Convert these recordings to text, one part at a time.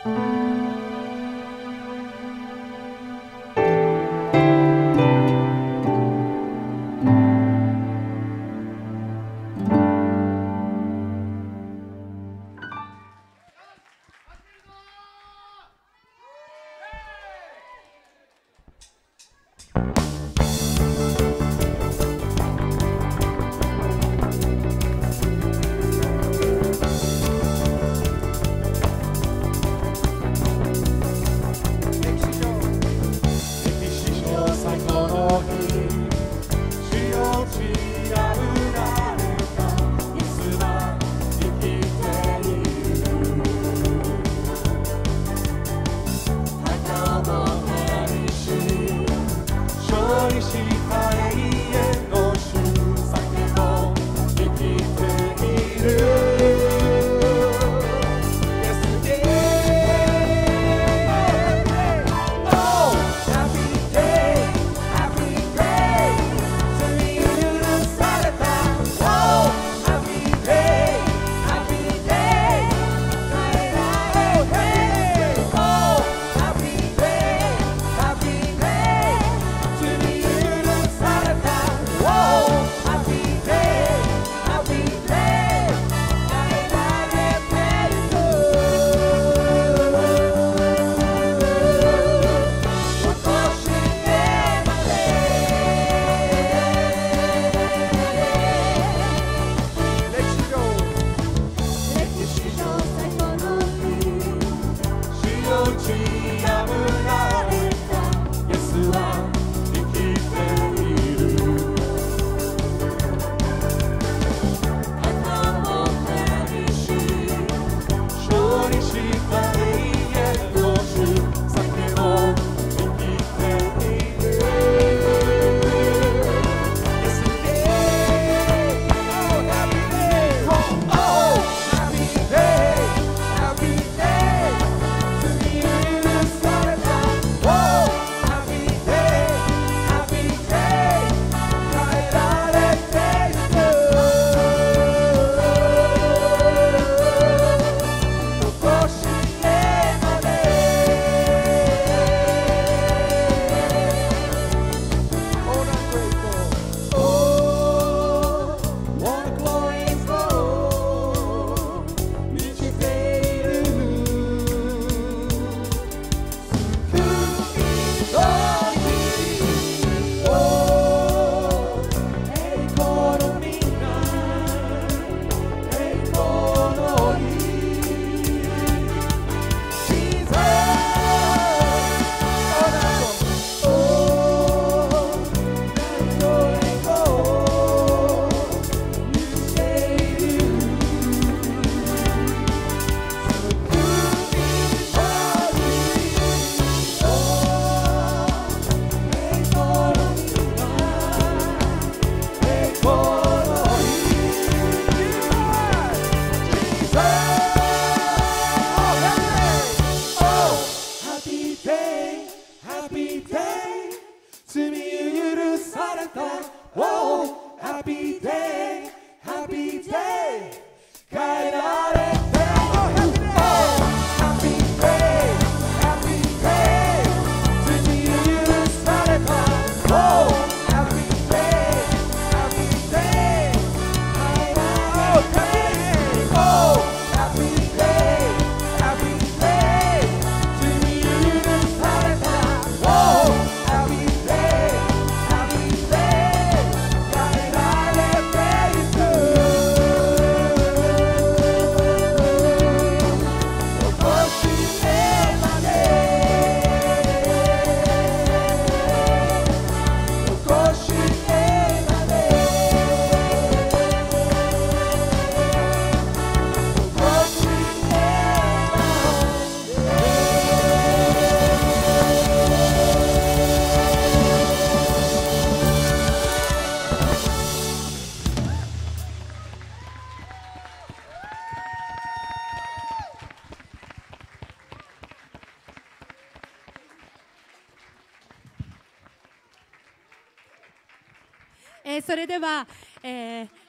それでは、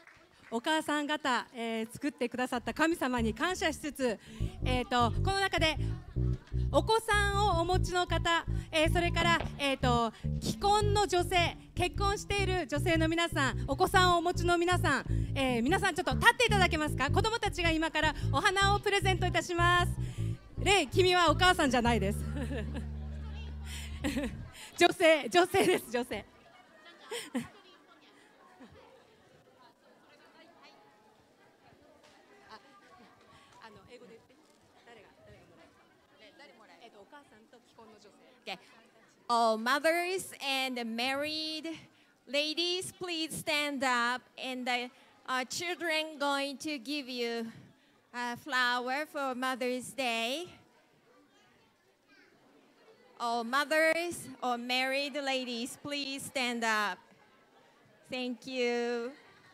お母さん方、作ってくださった神様に感謝しつつ、この中でお子さんをお持ちの方、それから、既婚の女性、結婚している女性の皆さん、お子さんをお持ちの皆さん、皆さんちょっと立っていただけますか。子供たちが今からお花をプレゼントいたします。レイ、君はお母さんじゃないです女性です、女性英語で言って。誰がもらえる。誰もらえる。お母さんと既婚の女性。 Okay. All mothers and married ladies, please stand up. And the children going to give you a flower for Mother's Day. All mothers or married ladies, please stand up. Thank you.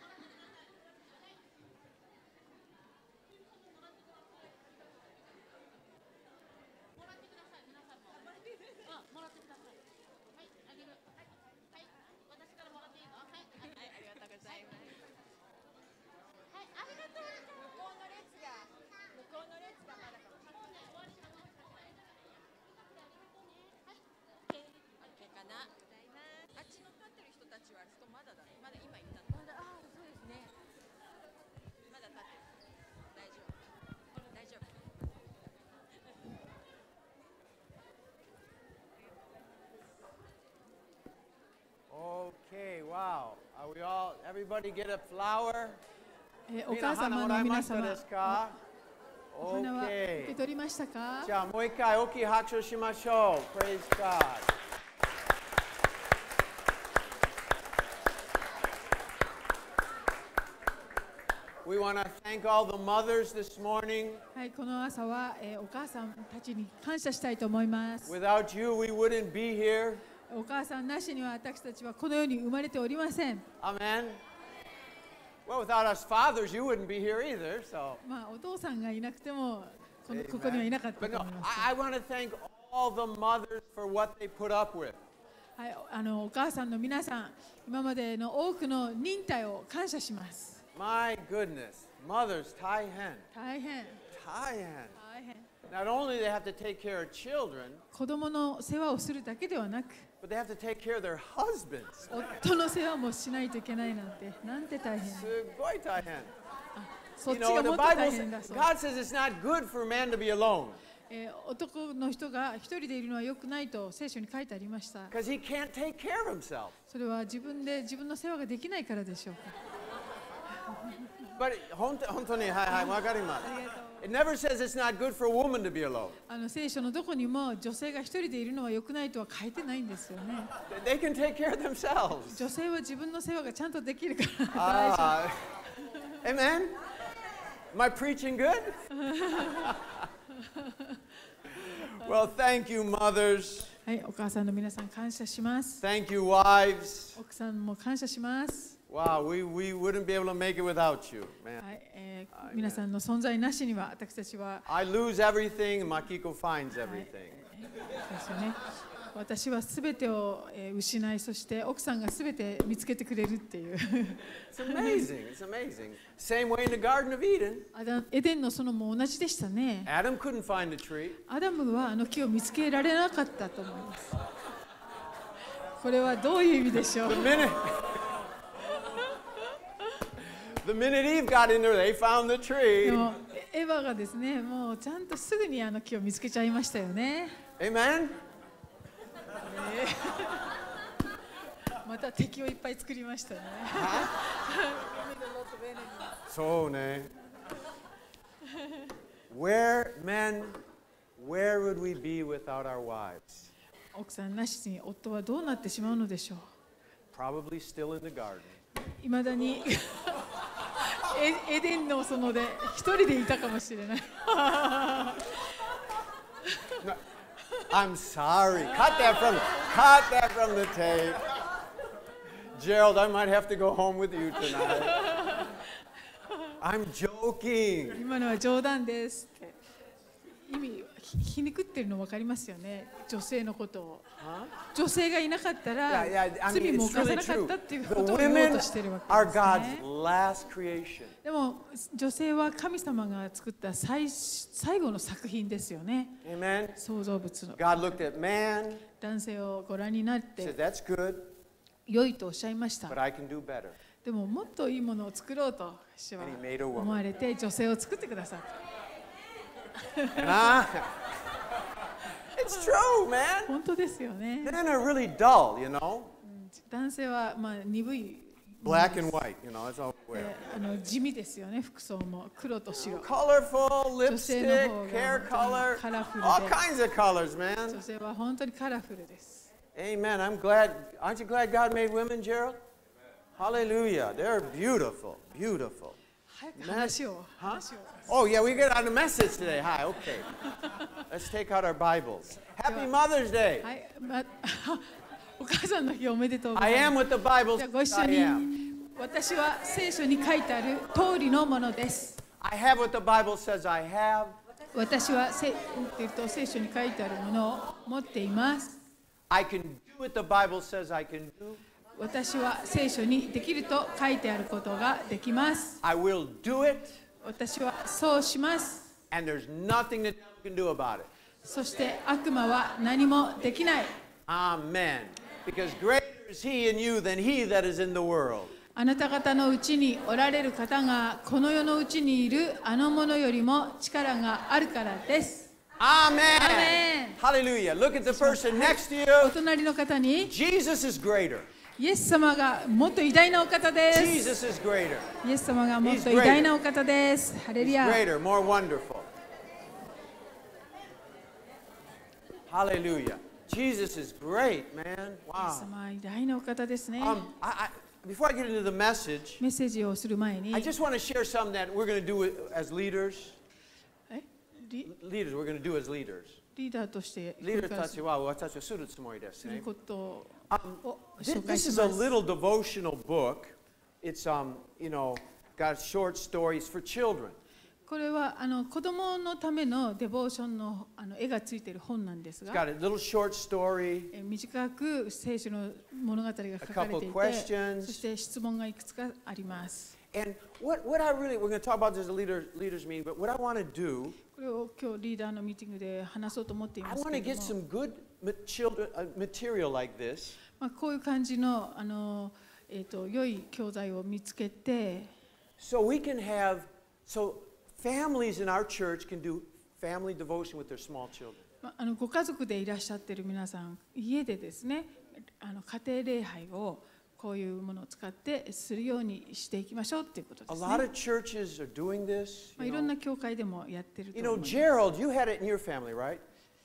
Okay, wow. Are we all, everybody get a flower? お母様の皆様、 お花は受け取りましたか。 じゃあもう一回大きい拍手しましょう。Praise God. We want to thank all the mothers this morning. はい、この朝は、お母さんたちに感謝したいと思います。 Without you, we wouldn't be here. お母さんなしには私たちはこの世に生まれておりません。 Amen. Well, without us fathers, you wouldn't be here either. So. まあお父さんがいなくてもここにはいなかった But と no, 思います。 I want to thank all the mothers for what they put up with. はい、お母さんの皆さん、今までの多くの忍耐を感謝します。 My goodness, mothers, 大変。 大変。 大変。 大変。 Not only they have to take care of children, 子供の世話をするだけではなく、 but they have to take care of their husbands. 夫の世話もしないといけないなんて、なんて大変。 すごい大変。 そっ You ち know, が the もっと Bible 大 says, 変だそう。 God says it's not good for man to be alone 男の人が一人でいるのは良くないと聖書に書いてありました。 because he can't take care of himself. それは自分で自分の世話ができないからでしょうか。 But 本当に、はいはい、わかります。It never says it's not good for a woman to be alone. 聖書のどこにも女性が一人でいるのは良くないとは書いてないんですよね。 They can take care of themselves. 女性は自分の世話がちゃんとできるから大丈夫。 Amen? Am I preaching good? Well, thank you, mothers. はい、お母さんの皆さん感謝します。 Thank you, wives. 奥さんも感謝します。 Wow, we wouldn't be able to make it without you, man. はい、皆さんの存在なしには私たちは I lose everything, Makiko finds everything. ですよね。私はすべてを失い、そして奥さんがすべて見つけてくれるっていう。 It's amazing. It's amazing. Same way in the Garden of Eden. エデンの園も同じでしたね。 Adam couldn't find the tree. アダムはあの木を見つけられなかったと思います。これはどういう意味でしょう。 The minute Eve got in there, they found the で tree. もエヴァがですね、もうちゃんとすぐにあの木を見つけちゃいましたよね。 Amen? また敵をいっぱい作りましたね。 そうね。Men, where would we be without our wives? 奥さんなしに夫はどうなってしまうのでしょう。 Probably still in the garden. いまだにエデンの園で一人でいたかもしれない。 No, I'm sorry. Cut that from the tape. Gerald, I might have to go home with you tonight. I'm joking. 今のは冗談ですって意味皮肉ってるの分かりますよね。女性のことを。女性がいなかったら 罪も犯さなかったっていうことを言おうとしてるわけですね。でも女性は神様が作った最後の作品ですよね。創造物の。男性をご覧になって良いとおっしゃいました。でももっといいものを作ろうと主は思われて女性を作ってくださった。 It's true, man. 本当ですよね。 Men are really dull, you know. 男性はまあ鈍い。 Black and white, you know, that's all we wear. 地味ですよね、服装も黒と白。 Colorful, lipstick, hair color, all kinds of colors, man. 女性は本当にカラフルです。 Amen. I'm glad. Aren't you glad God made women, Gerald? Hallelujah. They're beautiful, beautiful. Oh, yeah, we get on the message today. Hi, okay. Let's take out our Bibles. Happy Mother's Day. お母さんの日おめでとうござ I いま am す。 what the Bible じゃあご says 一緒 I に am. 私は聖書に書いてある通りのものです。 I have what the Bible says I have. 私は聖書に書いてあるものを持っています。 I can do what the Bible says I can do. 私は聖書にできると書いてあることができます。 I will do it. 私はそうします。 And there's nothing that you can do about it. そして悪魔は何もできない。 Amen. Because greater is he in you than he that is in the world. あなた方のうちにおられる方がこの世のうちにいるあのものよりも力があるからです。 Amen. Hallelujah. Look at the person next to お you. 隣の方に Jesus is greater. イエス様がもっと偉大なお方です。 Jesus is greater. イエス様がもっと偉大なお方です。ハレル He's ヤ。 greater, more wonderful. Hallelujah. Jesus is great, man. イエス Wow. 様は偉大なお方ですね。 Before I get into the message, メッセージをする前に I just want to share something that we're going to do as leaders. リ Leaders, we're going to do as leaders. ーダーとしてリーダーたちは私はするつもりですね。 することを紹介 This し is a ます。 little devotional book. It's got short stories for children. これは子供のためのデボーションの絵がついている本なんです It's が、 got a little short story, 短く聖書の物語が書かれてい A couple て、 questions. そして質問がいくつかあります。 and what I really we're going to talk about this as a leaders meeting, but what I want to do, これを今日リーダーのミーティングで話そうと思ってい I ます want け to れ get ども、 some good material like this. こういう感じの良い教材を見つけて、 So we can have families in our church can do family devotion with their small children. ご家族でいらっしゃっている皆さん、家でですね、家庭礼拝をこういうものを使ってするようにしていきましょうということで A す lot ね。 of churches are doing this. いろんな教会でもやってると You 思 know, います。 Gerald, you had it in your family, right?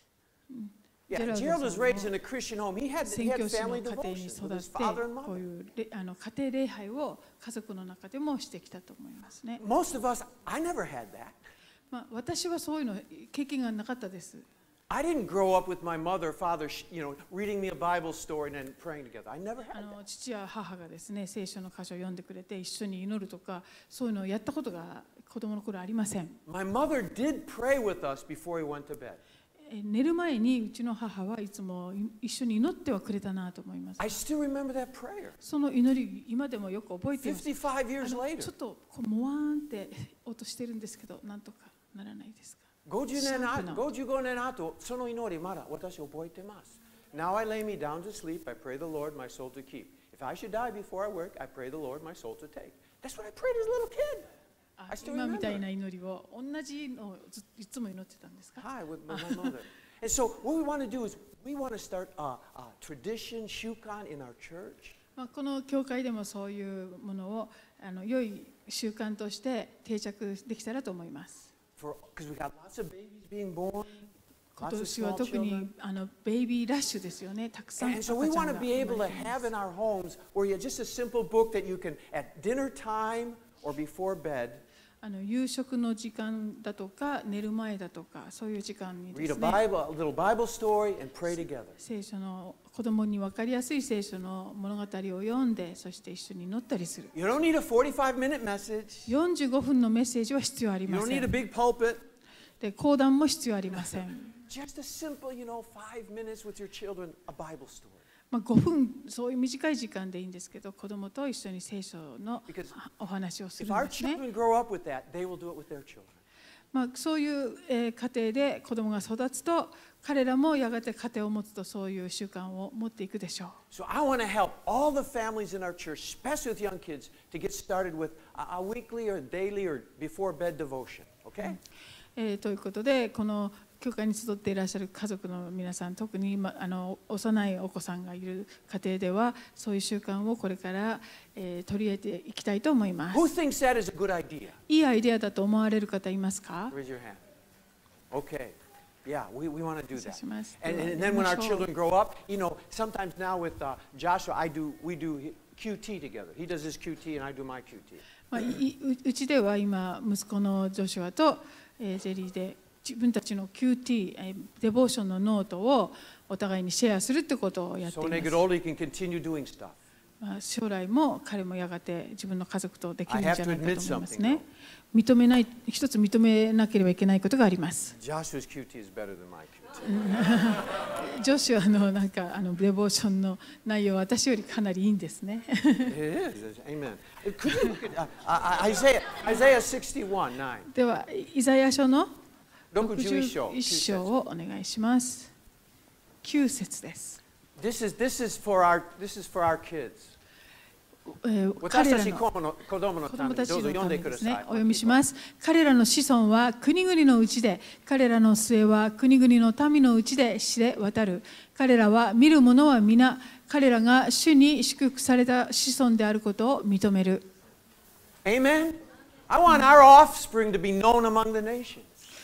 Yeah, Gerald was raised in a Christian home. He had 宣教師の family 家庭に devotion 育 with っ his て father and こう mother. いう家庭礼拝を家族の中でもしてきたと思いますね。 Most of us, I never had that. 私はそういうの経験がなかったです。 I didn't grow up with my mother or father, reading me a Bible story and then praying together. I never had that. 父や母がですね、聖書の箇所を読んでくれて一緒に祈るとか、そういうのをやったことが子供の頃ありません。 My mother did pray with us before we went to bed. 寝る前にうちの母はいつも一緒に祈ってはくれたなと思います。 I still remember that prayer. その祈り、今でもよく覚えています。 55 years ちょ later. っともわーんって音してるんですけど、なんとかならないですか。 55年後、その祈りまだ私覚えてます。Now I lay me down to sleep, I pray the Lord my soul to keep. If I should die before I work, I pray the Lord my soul to take. That's what I prayed as a little kid. I still 今みたい remember. な祈りを同じのをいつも祈ってたんですか。 Hi, with my mother. And so what we want to do is we want to start a tradition, shukan in our church. この教会でもそういうものを良い習慣として定着できたらと思います。 Because we got lots of babies being born, 今 lots of 年は small 特に children. ベイビーラッシュですよね。たくさん And 赤ちゃ so ん we が want 生 to ま be れ able て to いま have す in our homes where you just a simple book that you can, at dinner time or before bed, 夕食の時間だとか寝る前だとかそういう時間にで read す a ね、 Bible, a little Bible story, and pray together. 聖書の子供に分かりやすい聖書の物語を読んで、そして一緒に祈ったりする。 You don't need a 45-minute message. 45分のメッセージは必要あり You ま don't せ need a ん。 big pulpit. で講談も必要ありません。 Just a simple, 5 minutes with your children, a Bible story. 5分、そういう短い時間でいいんですけど、子供と一緒に聖書のお話をするんですね。そういう家庭で子供が育つと、彼らもやがて家庭を持つとそういう習慣を持っていくでしょう。 So I want to help all the families in our church, especially with young kids, to get started with a weekly or daily or before bed devotion. Okay? ということで、この教会に集っていらっしゃる家族の皆さん、特に幼いお子さんがいる家庭では、そういう習慣をこれから、取り入れていきたいと思います。 Who thinks that is a good idea? いいアイデアだと思われる方いますか？ Raise your hand. Okay. Yeah, we want to do that. します。 And then when our children grow up, sometimes now with Joshua, we do QT together. He does his QT and I do my QT. うちでは今、息子のジョシュアとジェリーで自分たちの QT、デボーションのノートをお互いにシェアするってことをやっています。 So when they get older, you can continue doing stuff. 将来も彼もやがて自分の家族とできるんじゃないかと思いますね。一つ認めなければいけないことがあります。 Joshua's QT is better than my QT. ジョシュアのデボーションの内容は私よりかなりいいんですね。 It is. Amen. Could you look at Isaiah 61:9? では、イザヤ書の 61 章をお願いします。9節です。 This is for our kids. 彼らの子供たちのためですね。お読みします。彼らの子孫は国々のうちで、彼らの末は国々の民のうちで知れ渡る。彼らは見る者は皆、彼らが主に祝福された子孫であることを認める。 Amen. I want our offspring to be known among the nations.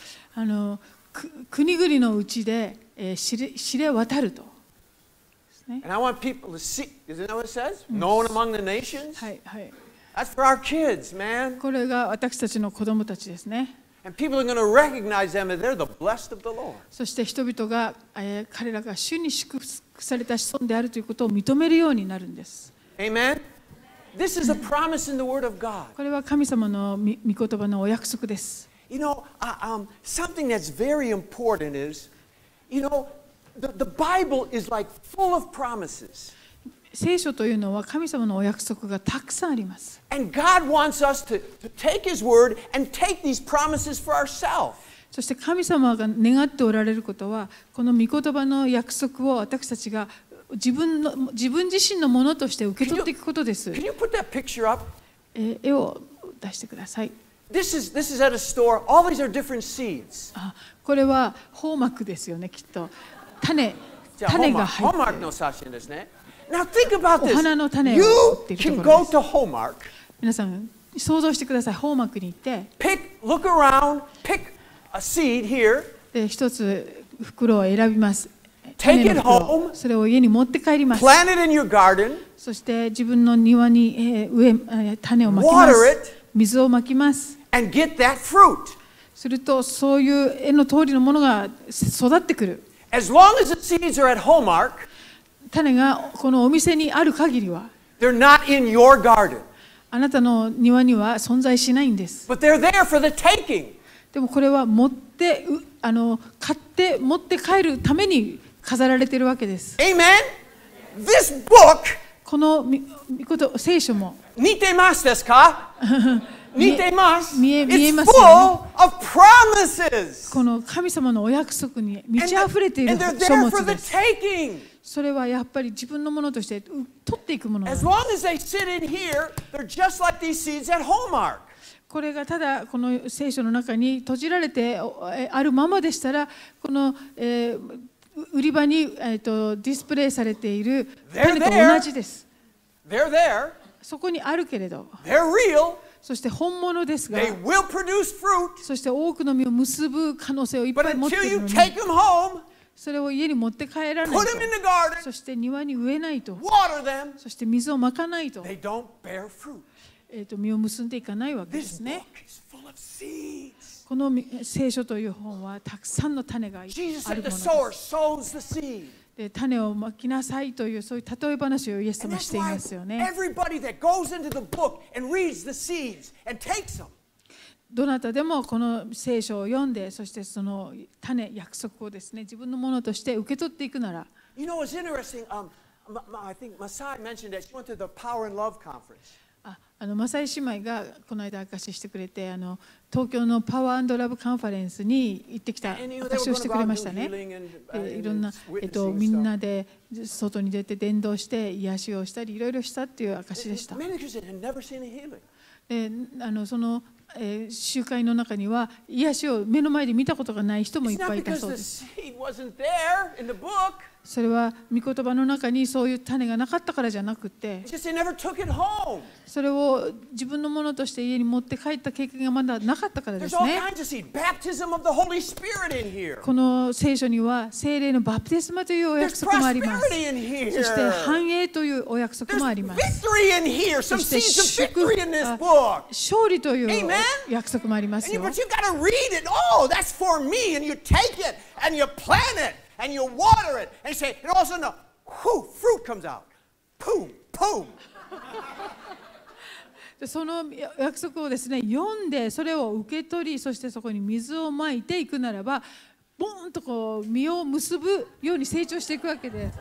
国々のうちで知れ渡ると。 And I want people to see, isn't that what it says? Known among the nations? はいはい。 That's for our kids, man. これが私たちの子供たちですね。 And people are going to recognize them as they're the blessed of the Lord. そして人々が彼らが主に祝福された子孫であるということを認めるようになるんです。 Amen. This is a promise in the Word of God. これは神様の御言葉のお約束です。 Something that's very important is, the Bible is like full of promises. 聖書というのは神様のお約束がたくさんあります。 And God wants us to take His word and take these promises for ourselves. そして神様が願っておられることは、この御言葉の約束を私たちが自分自身のものとして受け取っていくことです。 Can you put that picture up? 絵を出してください。 This is at a store. All these are different seeds. これはホーマックですよね、きっと。種が入っている。 Now think about this. お花の種を売っているところです。皆さん想像してください。ホーマックに行って、 look around, pick a seed here. で一つ袋を選びます。 Take it home. それを家に持って帰ります。 Plant it in your garden. そして自分の庭に種をまきます。水をまきます。 And get that fruit. するとそういう絵の通りのものが育ってくる。 As long as the seeds are at Hallmark, 種がこのお店にある限りは、 they're not in your garden. あなたの庭には存在しないんです。 But they're there for the taking. でもこれは買って持って帰るために飾られているわけです。 Amen. This book, この聖書も似てますですか？似てます。 見えま It's す full よね。 of promises. この神様のお約束に満ち溢れている書物です。それはやっぱり自分のものとして取っていくものなんです。 As long as they sit in here, they're just like these seeds at Hallmark. これがただこの聖書の中に閉じられてあるままでしたら、この、売り場に、ディスプレイされている種と同じです。 They're there. そこにあるけれど、 They're real. そして本物ですが、 They will produce fruit. そして多くの実を結ぶ可能性をいっぱい持っているのに、 But until you take them home, それを家に持って帰らないと、 put them in the garden, そして庭に植えないと、 water them, そして水をまかないと、 they don't bear fruit. 実を結んでいかないわけですね。この聖書という本はたくさんの種があるものです。で、種をまきなさいというそういう例え話をイエス様はしていますよね。 どなたでもこの聖書を読んで、そしてその種、約束をですね、自分のものとして受け取っていくなら。 You know, it's interesting. I think Masai mentioned that she went to the Power and Love Conference. マサイ姉妹がこの間証ししてくれて、東京のパワー&ラブカンファレンスに行ってきた証しをしてくれましたね。いろんな、みんなで外に出て伝道して癒しをしたりいろいろしたっていう証でした。その集会の中には癒しを目の前で見たことがない人もいっぱいいたそうです。それは御言葉の中にそういう種がなかったからじゃなくて、それを自分のものとして家に持って帰った経験がまだなかったからですね。この聖書には聖霊のバプテスマというお約束もあります。そして繁栄というお約束もあります。そして勝利という約束もありますよ。 And you water it, and you say, and all of a sudden, whoo, fruit comes out. Boom, boom. その約束をですね、読んで、それを受け取り、そしてそこに水をまいていくならば、ボーンとこう実を結ぶように成長していくわけです。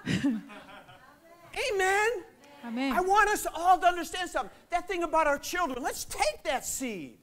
Amen. I want us all to understand something. That thing about our children. Let's take that seed.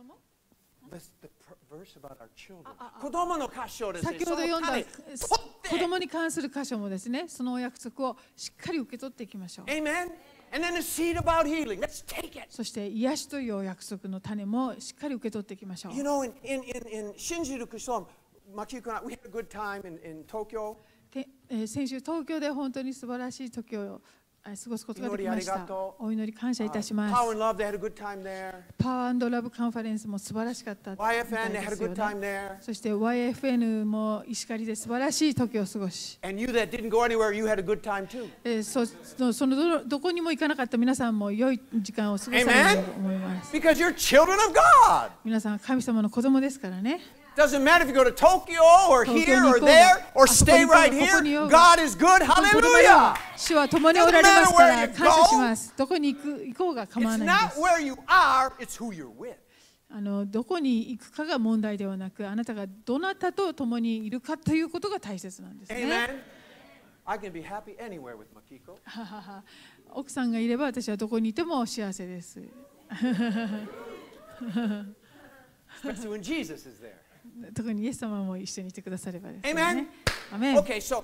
Verse about our children. 先ほど読んだ子供に関する箇所もですね、そのお約束をしっかり受け取っていきましょう。 Amen. And then the seed about healing. Let's take it. そして癒しというお約束の種もしっかり受け取っていきましょう。 You know, in Shinjuku, Makiko and I, we had a good time in Tokyo. 先週東京で本当に素晴らしい時を過ごすことができました。お祈り感謝いたします。 Power and Love, they had a good time there. パワー&ラブカンファレンスも素晴らしかったみたいですよ YFN, they had a good time there. そして YFN も石狩で素晴らしい時を過ごし。 And you that didn't go anywhere, you had a good time too. そのどこにも行かなかった皆さんも良い時間を過ごされると思います。 Because you're children of God. 皆さん神様の子供ですからね。 Doesn't matter if you go to Tokyo or here or there or stay right here. God is good. Hallelujah. 主は共におられますから感謝します。どこに行こうが構わないんです。 It's not where you are, it's who you're with. どこに行くかが問題ではなく、あなたがどなたと共にいるかということが大切なんですね。 Amen. I can be happy anywhere with Makiko. 奥さんがいれば私はどこにいても幸せです。 Especially when Jesus is there. 特にイエス様も一緒にいてくださればですね。 Amen. アメン。 Okay, so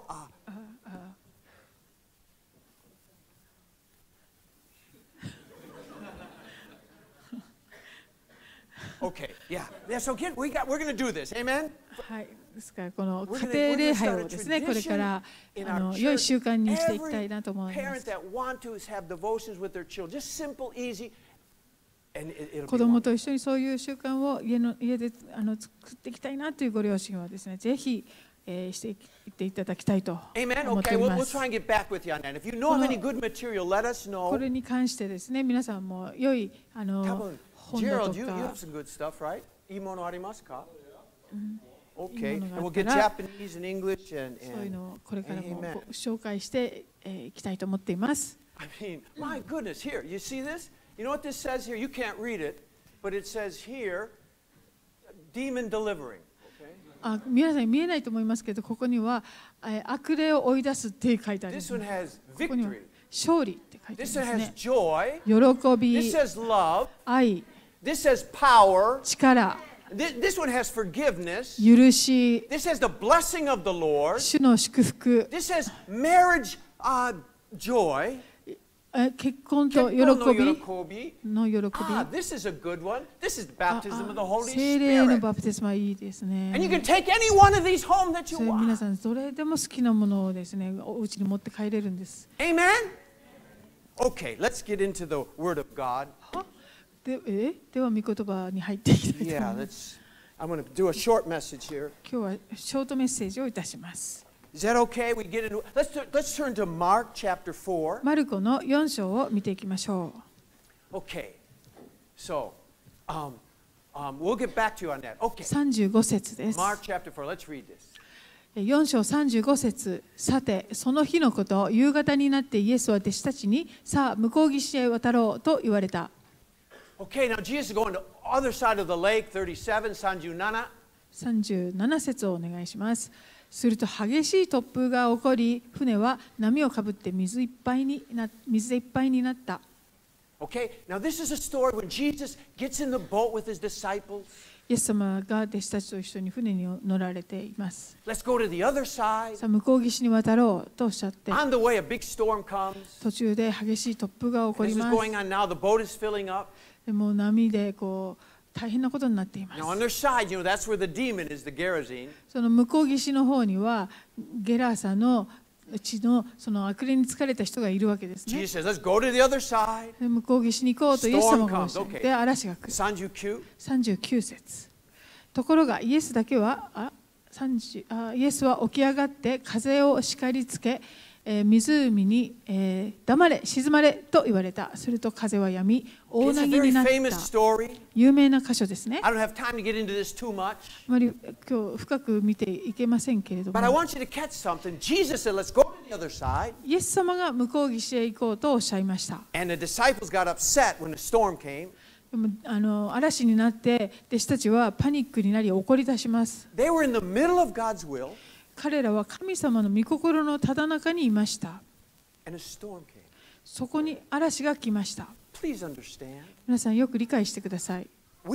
okay, yeah. So we're going to do this. Amen. はい。ですからこの家庭礼拝をですね、これから良い習慣にしていきたいなと思います。子供と一緒にそういう習慣を家で作っていきたいなというご両親はですね、ぜひしていっていただきたいと思っています。これに関してですね、皆さんも良い本だとか。 いいものありますか？Okay, and we'll get Japanese and English and そういうのをこれからも紹介していきたいと思っています。 I mean, my goodness, here, you see this? You know what this says here? You can't read it, but it says here, demon delivering. 皆さん見えないと思いますけど、ここには悪霊を追い出すって書いてあります。 This one has ここには victory. 勝利って書いてあり This ま one すね。 has joy. 喜び、 This says love. 愛、 This says power. 力、 This one has forgiveness. 許し、 This has the blessing of the Lord. 主の祝福、 This has marriage joy. 結婚と喜びの喜び。 This is a good one. This is baptism of the Holy 聖霊の Spirit. バプテスマはいいですね。 And you can take any one of these home that you それ皆 want. さんどれでも好きなものをですね、お家に持って帰れるんです。 Amen? Okay, let's get into the Word of God. では御言葉に入っていきたいと思い Yeah, ます。 I'm going to do a short message here. 今日はショートメッセージをいたします。 Is that okay? We get into let's turn to Mark chapter 4. マルコの4章を見ていきましょう。 Okay. So, we'll get back to you on that. Okay. 35節です。 Mark chapter 4. Let's read this. 4章35節。さて、その日のこと、夕方になってイエスは弟子たちに、さあ、向こう岸へ渡ろうと言われた。 Okay, now Jesus is going to the other side of the lake, 37, 37節をお願いします。すると激しい突風が起こり、船は波をかぶって水でいっぱいになった。 Okay, now this is a story when Jesus gets in the boat with his disciples. イエス様が弟子たちと一緒に船に乗られています。 Let's go to the other side. さあ向こう岸に渡ろうとおっしゃって、 On the way, a big storm comes. 途中で激しい突風が起こ This り is ます。 going on now. The boat is filling up. でもう波でこう大変なことになっています。 Now on their side, that's where the demon is, the Gerasene. その向こう岸の方にはゲラーサのうちのその悪霊に疲れた人がいるわけですね。 Jesus says, let's go to the other side. で向こう岸に行こうとイエス様がおっしゃっ Storm comes. て、嵐が来る。 39. 39節。ところがイエスだけはイエスは起き上がって風を叱りつけ、湖に、黙れ沈まれと言われた。すると風は止み、大 It's 波 a に very なった。 famous story. 有名な箇所ですね。 I don't have time to get into this too much. あまり今日深く見ていけませんけれども、 But I want you to catch something. Jesus said, let's go to the other side. イエス様が向こう岸へ行こうとおっしゃいました。 And the disciples got upset when the storm came. でも嵐になって弟子たちはパニックになり怒り出します。 They were in the middle of God's will, 彼らは神様の御心のただ中にいました。 and a storm came. そこに嵐が来ました。 Please understand. 皆さんよく理解してください。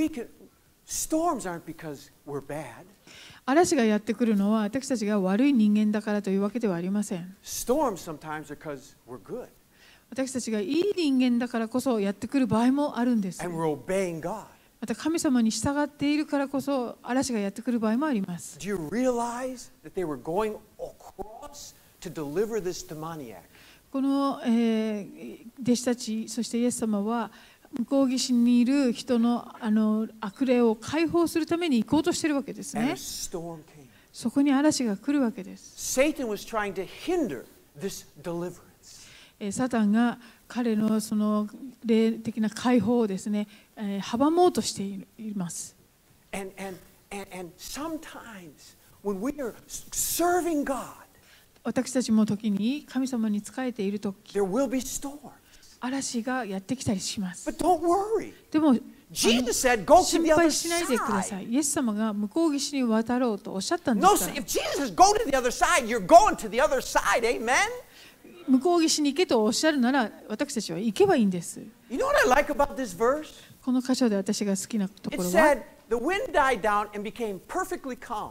Storms aren't because we're bad. 嵐がやってくるのは私たちが悪い人間だからというわけではありません。 Storms sometimes are because we're good 私たちがいい人間だからこそやってくる場合もあるんです。 and we're obeying God. また神様に従っているからこそ嵐がやってくる場合もあります。 Do you realize that they were going across to deliver this demoniac? この、弟子たち、そしてイエス様は向こう岸にいる人の、悪霊を解放するために行こうとしているわけです And a ね。 storm came. そこに嵐が来るわけです。 Satan was trying to hinder this deliverance. サタンが彼のその霊的な解放をですね、阻もうとしています。 And sometimes when we are serving God, 私たちも時に神様に仕えているとき、 there will be storms. 嵐がやってきたりします。 But don't worry. でも Jesus said, go to 心 the other 配しないでくださ side. い。イエス様が向こう岸に渡ろうとおっしゃったんで No, すから。 if Jesus go to the other side, you're going to the other side. Amen? 向こう岸に行けとおっしゃるなら私たちは行けばいいんです。 You know what I like about this verse? この箇所で私が好きなとこ It ろは said, the wind died down and became perfectly calm.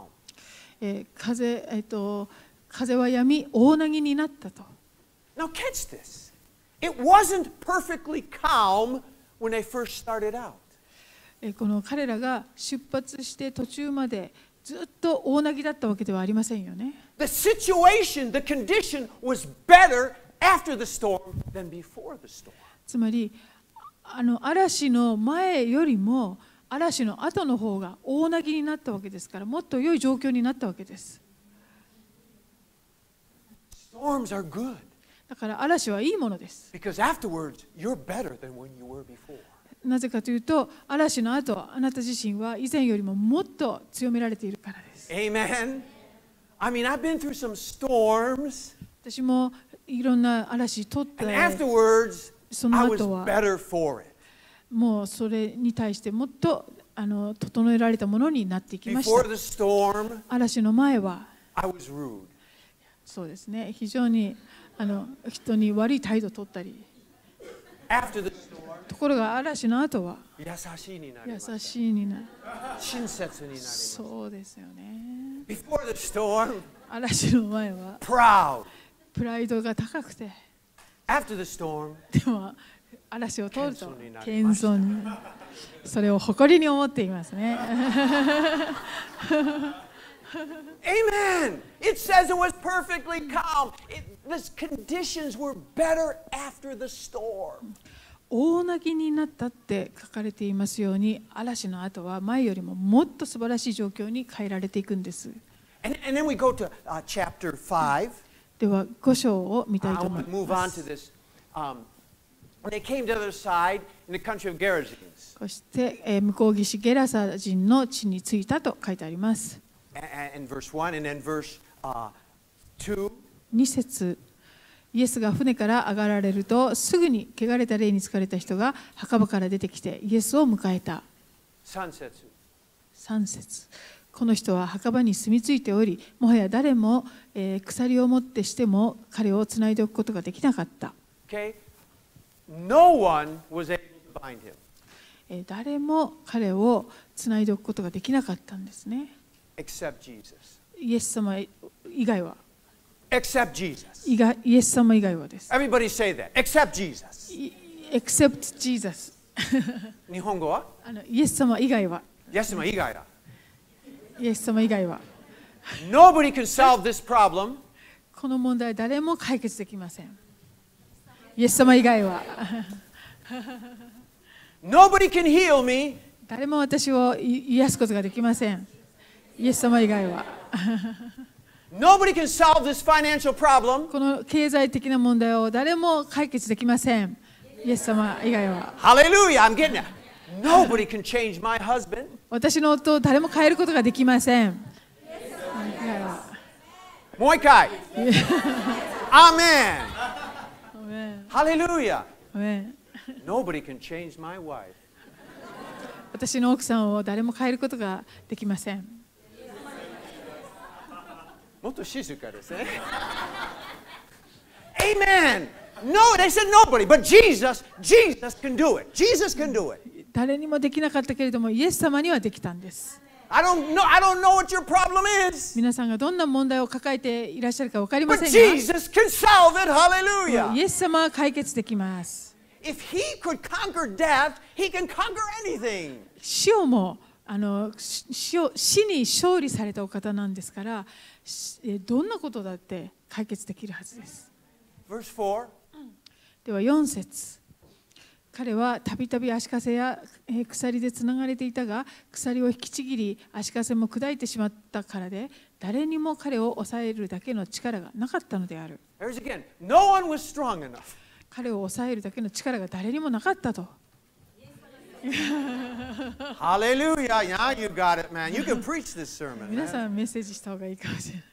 風は止み大波になったと。 Now catch this. It wasn't perfectly calm when they first started out. この彼らが出発して途中までずっと大なぎだったわけではありませんよね。 The situation, the condition was better after the storm than before the storm. つまり嵐の前よりも嵐の後の方が大なぎになったわけですから、もっと良い状況になったわけです。 Storms are good だから嵐はいいものです。 because afterwards you're better than when you were before. なぜかというと、嵐の後、あなた自身は以前よりももっと強められているからです。 Amen. I mean, I've been through some storms, 私もいろんな嵐通っ and て、 afterwards その I was 後は better for it. もうそれに対してもっと整えられたものになっていきまし Before た。 the storm, 嵐の前は、 I was rude. そうですね、非常に人に悪い態度を取ったり、 After the storm, ところが嵐の後は優しいになります。 優しいになる。 親切になります。 そうですよね。 Before the storm, 嵐の前は proud. プライドが高くて、 After the storm, でも嵐を通ると謙謙遜になる。それを誇りに思っていますね。 Amen. It says it was perfectly calm. The conditions were better after the storm. 大なぎになったって書かれていますように、嵐の後は前よりももっと素晴らしい状況に変えられていくんです。 And then we go to chapter 5. では5章を見たいと I 思い want to move ま on す。 to this. When they came to the other side in the country of Gerasenes. そして、向こう岸ゲラサ人の地に着いたと書いてあります。 And verse 1 and then verse 2. 2節、 イエスが船から上がられると、すぐに汚れた霊に疲れた人が墓場から出てきてイエスを迎えた。 3節。 3節。この人は墓場に住み着いており、もはや誰も、鎖を持ってしても彼をつないでおくことができなかった。 Okay? No one was able to bind him. 誰も彼をつないでおくことができなかったんですね。 Except Jesus. イエス様以外は。 Except Jesus. イエス様以外はです。 Everybody say that. Except Jesus. Except Jesus. 日本語はイエス様以外は。 イエス様以外だ。 イエス様以外は。 Nobody can solve this problem. この問題誰も解決できません。イエス様以外は。 Nobody can heal me. 誰も私を癒すことができません。イエス様以外は。 Nobody can solve this financial problem. この経済的な問題を誰も解決できません。イエス様以外は。 Hallelujah, I'm getting it. Nobody can change my husband. 私の夫を誰も変えることができません。 もう一回。アーメン。Hallelujah. Nobody can change my wife. 私の奥さんを誰も変えることができません。 もっと静かですね。Amen. No, they said nobody, but Jesus can do it. Jesus can do it. 誰にもできなかったけれども、イエス様にはできたんです。 I don't know what your problem is. 皆さんがどんな問題を抱えていらっしゃるか分かりません But が、 Jesus can solve it. Hallelujah. イエス様は解決できます。 If he could conquer death, he can conquer anything. 死をも死に勝利されたお方なんですから、どんなことだって解決できるはずです。 Verse 4. では4節。彼はたびたび足かせや鎖でつながれていたが、鎖を引きちぎり足かせも砕いてしまったからで、誰にも彼を抑えるだけの力がなかったのである。 There's again. No one was strong enough. 彼を抑えるだけの力が誰にもなかったと。 Hallelujah. Now you got it, man. You can preach this sermon. 皆さんメッセージした方がいいかもしれない。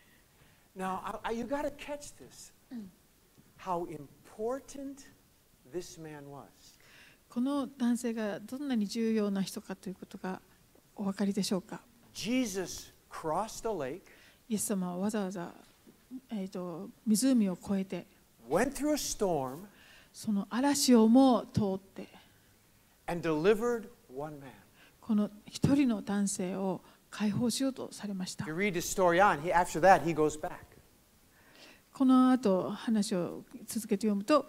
Now, you got to catch this. How important this man was. この男性がどんなに重要な人かということがお分かりでしょうか。 Jesus crossed the lake. イエス様はわざわざ、湖を越えて、 went through a storm, その嵐をも通って、 and delivered one man. この一人の男性を解放しようとされました。 You read the story on. After that, he goes back. この後話を続けて読むと、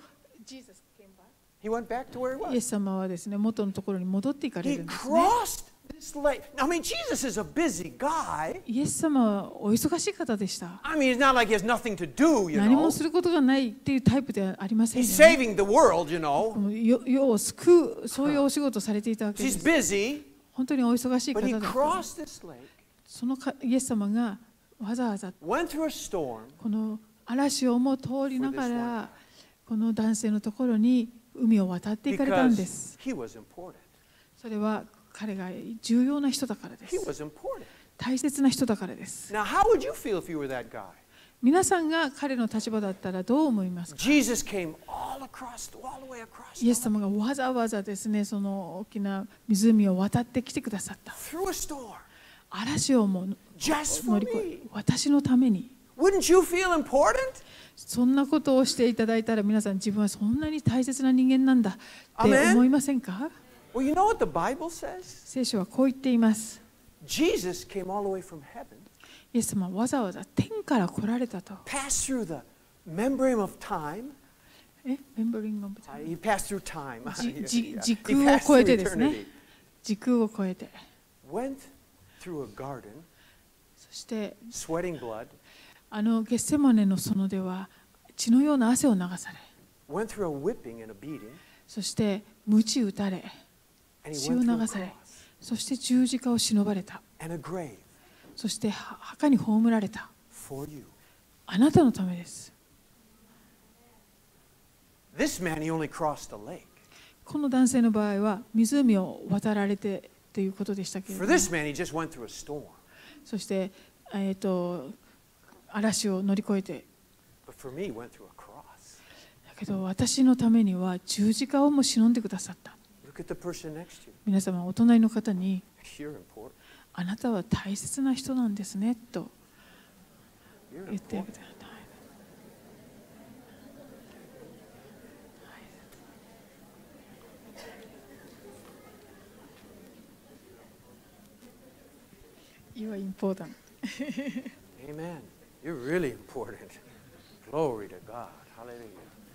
He went back to where he was. イエス様はですね、元のところに戻っていかれ He るんですね。 crossed this lake. I mean, Jesus is a busy guy. イエス様はお忙しい方でした。 I mean, it's not like he has nothing to do, you 何も know. することがないっていうタイプではありませんよ He's ね。 saving the world, you know. 世を救う、そういうお仕事をされていたわけで He's す。 busy, 本当にお忙しい方 but he だった。 crossed this lake, そのイエス様がわざわざ went through a storm. この嵐をも通りながら、この男性のところに海を渡っていかれたんです。 He was important. それは彼が重要な人だからで He す。 was important. 大切な人だからです。 Now, how would you feel if you were that guy? 皆さんが彼の立場だったらどう思いますか。 Jesus came all the way across. イエス様がわざわざですね、その大きな湖を渡ってきてくださった。 Through a storm. 嵐をも Just 乗 for り越え me. 私のために。 Wouldn't you feel important? そんなことをしていただいたら、皆さん自分はそんなに大切な人間なんだって Amen. 思いませんか。 Well, you know what the Bible says? 聖書はこう言っています。 Jesus came all the way from heaven, イエス様はわざわざ天から来られたと。 passed through the membrane of time. メンバリング He passed through time. 時 He 空を passed 超え through てですね。 eternity. 時空を超えて。 Went through a garden, そして sweating blood. ゲッセマネの園では血のような汗を流され、 Went through a whipping and a beating. そして鞭打たれ、 And he 血を went through 流 a され、 cross そして十字架を忍ばれた。 and a grave そして墓に葬られた。 for you. あなたのためです。 This man, he only crossed the lake. この男性の場合は湖を渡られてということでしたけれど For も、 this man, he just went through a storm. そして、嵐を乗り越えて、 But for me, he went through a cross. けど私のためには十字架をも忍んでくださった。皆様、お隣の方に、あなたは大切な人なんですねと言ってあげてください。You are important. Amen. You're really important. Glory to God. Hallelujah.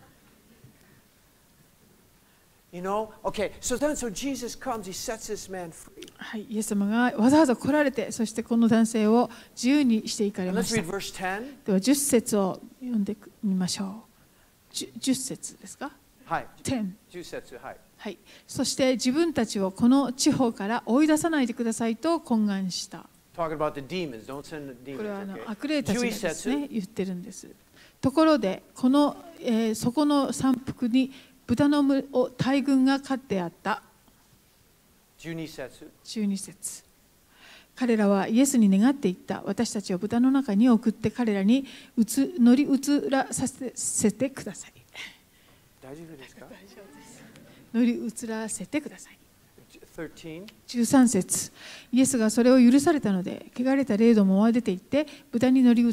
You know, okay, so Jesus comes, he sets this man free. はい、イエス様がわざわざ来られて、そしてこの男性を自由にしていかれました。では10節を読んでみましょう。10節ですか？ はい。 10 節、はい。 はい。そして自分たちをこの地方から追い出さないでくださいと懇願した。これは悪霊たちがですね、言ってるんです。ところで、そこの山腹に豚の大群が飼ってあった。12節。彼らはイエスに願っていった。私たちを豚の中に送って彼らに乗り移らさせてください。 大丈夫ですか？ 乗り移らせてください。 13 節。イエスがそれを許されたので、汚れた霊どもは出て行って豚に乗り移った。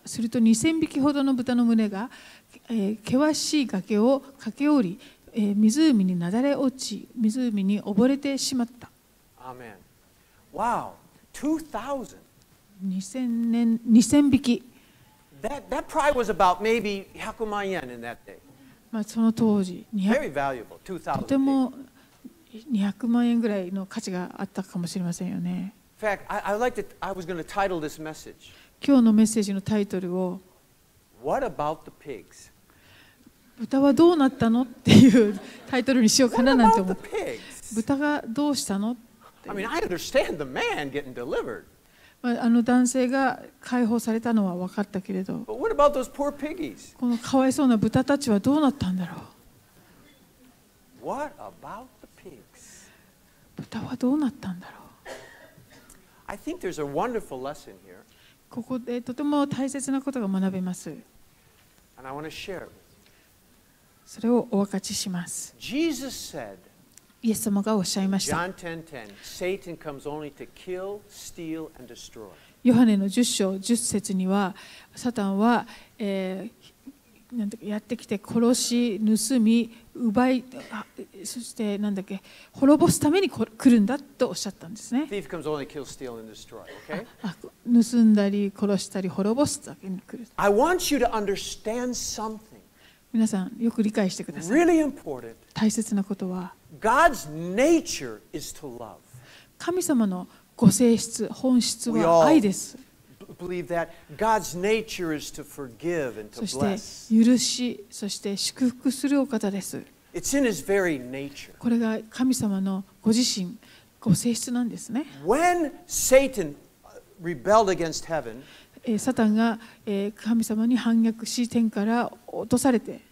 すると2000匹ほどの豚の群れが険しい崖を駆け下り、湖になだれ落ち、湖に溺れてしまった。 アーメン。Wow, 2000. 2000匹。 That probably was about maybe 100万円 in that day. その当時、 Very valuable, 2000. とても200万円ぐらいの価値があったかもしれませんよね。 In fact, I was going to title this message. 今日のメッセージのタイトルを What about the pigs? 豚はどうなったのっていうタイトルにしようかななんて思って。豚がどうしたの？ I mean, I understand the man getting delivered. 男性が解放されたのは分かったけれど、 But what about those poor piggies? このかわいそうな豚たちはどうなったんだろう。What about the pigs? 豚はどうなったんだろう。 I think there's a wonderful lesson here. ここでとても大切なことが学べます。 And I want to share it with you. それをお分かちします。 Jesus said, イエス様がおっしゃいました。 John 10:10, Satan comes only to kill, steal, and destroy. ヨハネの10章10節には、サタンは、やってきて殺し、盗み、奪い、そして滅ぼすために来るんだとおっしゃったんですね。 Thief comes only kill, steal, and destroy. Okay? 盗んだり殺したり滅ぼすだけに来る。 I want you to understand something. 皆さんよく理解してください。 Really important. 大切なことは、 God's nature is to love. 神様のご性質、本質は愛です。 Believe that God's nature is to forgive and to bless. そして許し、そして祝福するお方です。 It's in his very nature. これが神様のご自身、ご性質なんですね。 When Satan rebelled against heaven, サタンが神様に反逆し、天から落とされて、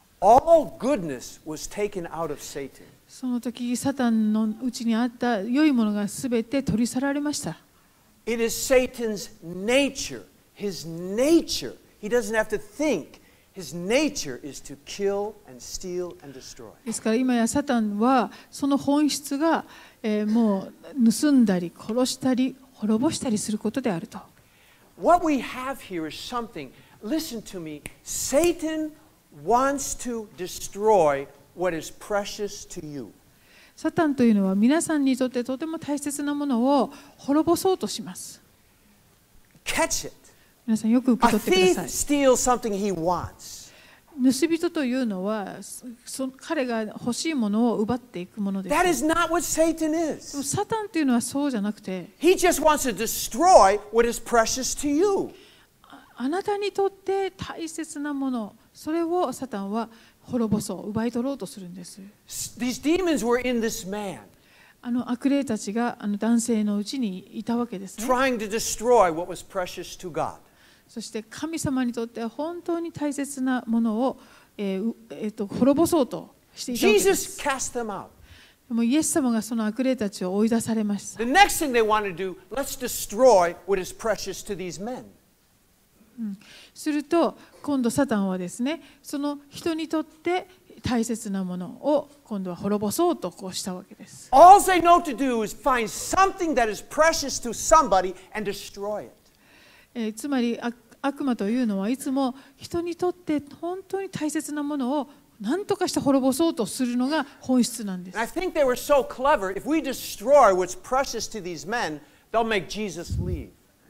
all goodness was taken out of Satan. その時、サタンのうちにあった良いものがすべて取り去られました。 It is Satan's nature. His nature. He doesn't have to think. His nature is to kill and steal and destroy. ですから今やサタンはその本質がもう盗んだり殺したり滅ぼしたりすることであると。 What we have here is something. Listen to me. Satan wants to destroy what is precious to you. サタンというのは皆さんにとってとても大切なものを滅ぼそうとします。 Catch it. 皆さんよく受け取ってください。 A thief steals something he wants. 盗人というのは彼が欲しいものを奪っていくものです。 That is not what Satan is. サタンというのはそうじゃなくて、 He just wants to destroy what is precious to you. あなたにとって大切なもの、それをサタンは滅ぼそう、奪い取ろうとするんです。 These demons were in this man. 悪霊たちが男性のうちにいたわけですね。 Trying to destroy what was precious to God. そして神様にとって本当に大切なものを、滅ぼそうとしていたわけです。 Jesus cast them out. でもイエス様がその悪霊たちを追い出されました。 The next thing they want to do, let's destroy what is precious to these men. すると今度サタンはですね、その人にとって大切なものを今度は滅ぼそうとこうしたわけです。 All they know to do is find something that is precious to somebody and destroy it. つまり悪魔というのはいつも人にとって本当に大切なものを何とかして滅ぼそうとするのが本質なんです。 I think they were so clever. If we destroy what's precious to these men, they'll make Jesus leave.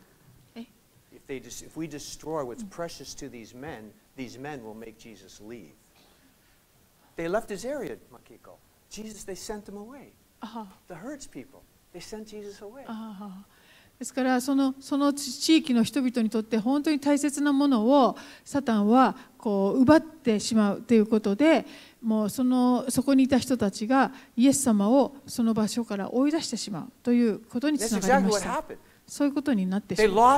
If we destroy what's precious to these men will make Jesus leave. They left his area, Makiko. Jesus, they sent him away. The herds people, they sent Jesus away. ですからその地域の人々にとって本当に大切なものをサタンはこう奪ってしまうということで、もうそこにいた人たちがイエス様をその場所から追い出してしまうということにつながりました。そういうことになってしまう。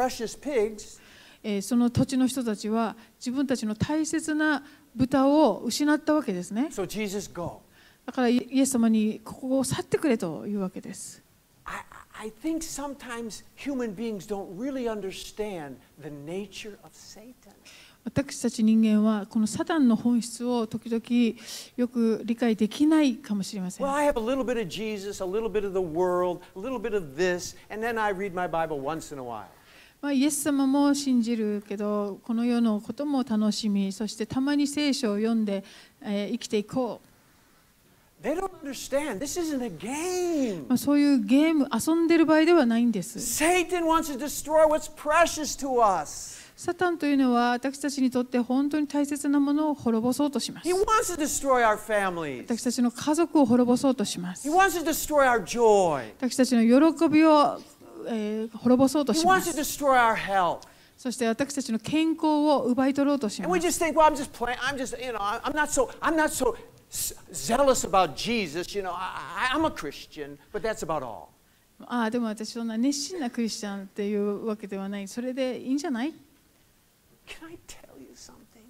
その土地の人たちは自分たちの大切な豚を失ったわけですね。だからイエス様にここを去ってくれというわけです。 I think sometimes human beings don't really understand the nature of Satan. 私たち人間はこのサタンの本質を時々よく理解できないかもしれません。 Well, I have a little bit of Jesus, a little bit of the world, a little bit of this, and then I read my Bible once in a while. イエス様も信じるけど、この世のことも楽しみ、そしてたまに聖書を読んで、生きていこう。 They don't understand. This isn't a game. そういうゲーム、遊んでる場合ではないんです。 Satan wants to destroy what's precious to us. サタンというのは私たちにとって本当に大切なものを滅ぼそうとします。 He wants to destroy our families. 私たちの家族を滅ぼそうとします。 He wants to destroy our joy. 私たちの喜びを、滅ぼそうとします。 He wants to destroy our health. そして私たちの健康を奪い取ろうとします。 And we just think, well, I'm just playing. I'm just, you know, I'm not so zealous about Jesus, you know, I'm a Christian, but that's about all. でも私そんな熱心なクリスチャンっていうわけではない。それでいいんじゃない？ Can I tell you something?